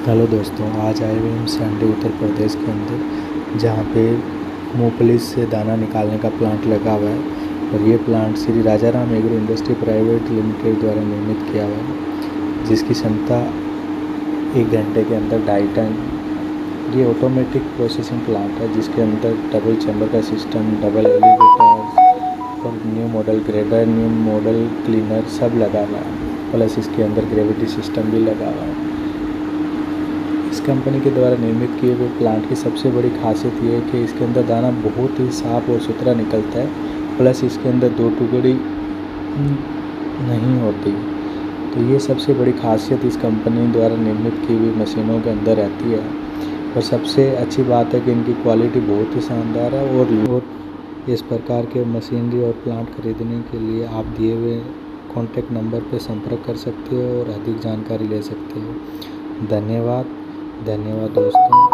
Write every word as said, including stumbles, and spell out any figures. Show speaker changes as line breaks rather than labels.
Hello दोस्तों, आज आए हुए हम सांडी उत्तर प्रदेश के अंदर, जहाँ पे मूंगफली से दाना निकालने का प्लांट लगा हुआ है। और ये plant Shri Rajaram agro industry private limited द्वारा निर्मित किया हुआ है, जिसकी क्षमता एक घंटे के अंदर ढाई टन। ये ऑटोमेटिक प्रोसेसिंग प्लांट है, जिसके अंदर डबल चैम्बर का सिस्टम, डबल एलिवेटर और new model grader, new model cleaner सब लगा हुआ है। प्लस इसके अंदर ग्रेविटी सिस्टम भी लगा हुआ है। इस कंपनी के द्वारा निर्मित किए हुए प्लांट की सबसे बड़ी खासियत ये है कि इसके अंदर दाना बहुत ही साफ़ और सुथरा निकलता है। प्लस इसके अंदर दो टुकड़ी नहीं होती। तो ये सबसे बड़ी खासियत इस कंपनी द्वारा निर्मित की हुई मशीनों के अंदर रहती है। और सबसे अच्छी बात है कि इनकी क्वालिटी बहुत ही शानदार है। और इस प्रकार के मशीनरी और प्लांट खरीदने के लिए आप दिए हुए कॉन्टैक्ट नंबर पर संपर्क कर सकते हो और अधिक जानकारी ले सकते हो। धन्यवाद धन्यवाद दोस्तों।